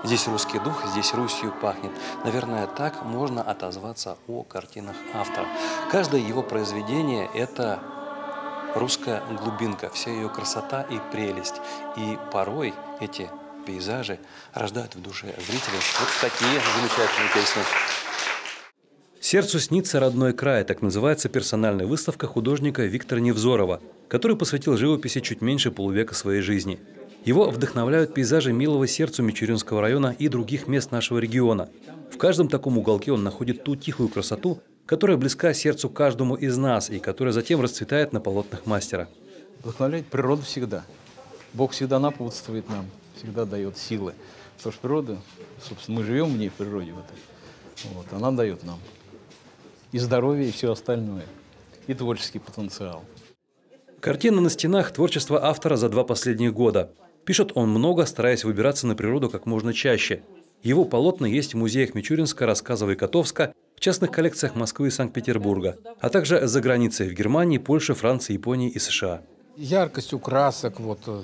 Здесь русский дух, здесь Русью пахнет. Наверное, так можно отозваться о картинах автора. Каждое его произведение – это русская глубинка, вся ее красота и прелесть. И порой эти пейзажи рождают в душе зрителей вот такие замечательные песни. «Сердцу снится родной край» – так называется персональная выставка художника Виктора Невзорова, который посвятил живописи чуть меньше полувека своей жизни. Его вдохновляют пейзажи милого сердцу Мичуринского района и других мест нашего региона. В каждом таком уголке он находит ту тихую красоту, которая близка сердцу каждому из нас и которая затем расцветает на полотнах мастера. Вдохновляет природа всегда. Бог всегда напутствует нам, всегда дает силы. Потому что природа, собственно, мы живем в ней, в природе. Вот, она дает нам и здоровье, и все остальное, и творческий потенциал. Картины на стенах – творчество автора за 2 последних года. Пишет он много, стараясь выбираться на природу как можно чаще. Его полотна есть в музеях Мичуринска, Рассказова и Котовска, в частных коллекциях Москвы и Санкт-Петербурга, а также за границей в Германии, Польше, Франции, Японии и США. Яркость красок,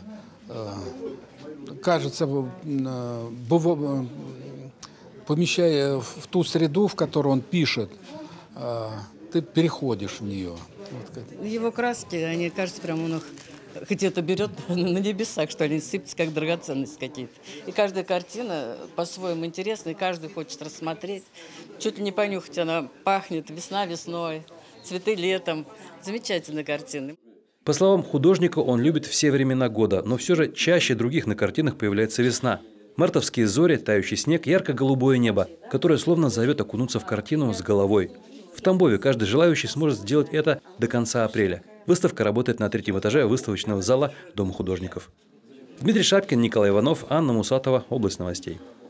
кажется, помещая в ту среду, в которой он пишет, ты переходишь в нее. Его краски, они кажутся прям у них, хоть это берет на небесах, что они сыпятся, как драгоценности какие-то. И каждая картина по-своему интересна, и каждый хочет рассмотреть. Чуть ли не понюхать, она пахнет весна весной, цветы летом. Замечательная картина. По словам художника, он любит все времена года, но все же чаще других на картинах появляется весна. Мартовские зори, тающий снег, ярко-голубое небо, которое словно зовет окунуться в картину с головой. В Тамбове каждый желающий сможет сделать это до конца апреля. Выставка работает на 3-м этаже выставочного зала Дома художников. Дмитрий Шапкин, Николай Иванов, Анна Мусатова. Область новостей.